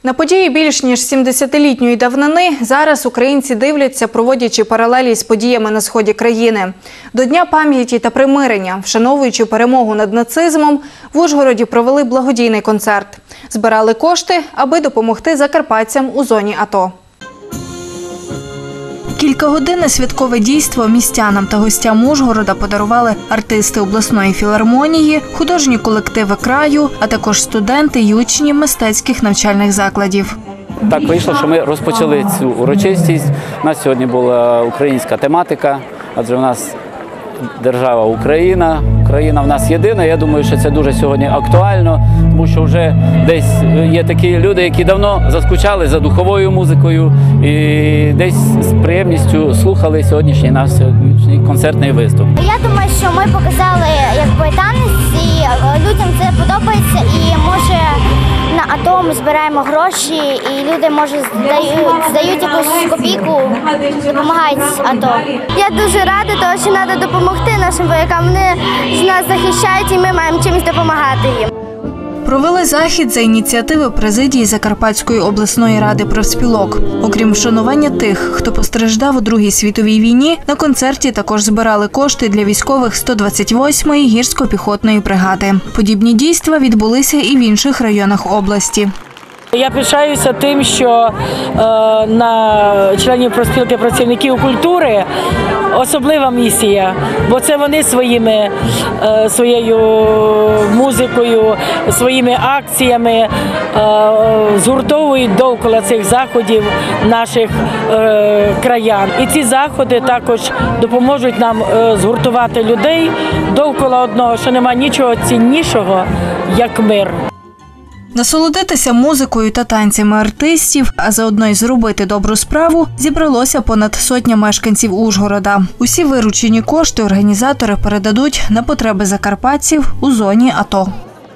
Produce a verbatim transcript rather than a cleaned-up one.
На події більш ніж сімдесятилітньої давнини зараз українці дивляться, проводячи паралелі з подіями на сході країни. До Дня пам'яті та примирення, вшановуючи перемогу над нацизмом, в Ужгороді провели благодійний концерт. Збирали кошти, аби допомогти закарпатцям у зоні АТО. Кількагодинне святкове дійство містянам та гостям Ужгорода подарували артисти обласної філармонії, художні колективи краю, а також студенти й учні мистецьких навчальних закладів. Так вийшло, що ми розпочали цю урочистість. У нас сьогодні була українська тематика, адже у нас держава Україна, Україна в нас єдина. Я думаю, що це дуже сьогодні актуально, тому що вже десь є такі люди, які давно заскучали за духовою музикою і десь з приємністю слухали сьогоднішній наш сьогоднішній концертний виступ. Я думаю, що ми показали якби танець, і людям це подобається, і може на АТО ми збираємо гроші, і люди може здають, здають якусь копійку, допомагають АТО. Я дуже рада, тому що треба допомогти нашим воякам. Вони з нас захищають, і ми маємо чимось допомагати їм. Провели захід за ініціативи президії Закарпатської обласної ради профспілок. Окрім вшанування тих, хто постраждав у Другій світовій війні, на концерті також збирали кошти для військових сто двадцять восьмої гірсько-піхотної бригади. Подібні дійства відбулися і в інших районах області. Я пишаюся тим, що е, на членів профспілки працівників культури особлива місія, бо це вони своїми, е, своєю музикою, своїми акціями е, згуртовують довкола цих заходів наших е, краян. І ці заходи також допоможуть нам е, згуртувати людей довкола одного, що немає нічого ціннішого, як мир. Насолодитися музикою та танцями артистів, а заодно й зробити добру справу, зібралося понад сотня мешканців Ужгорода. Усі виручені кошти організатори передадуть на потреби закарпатців у зоні АТО.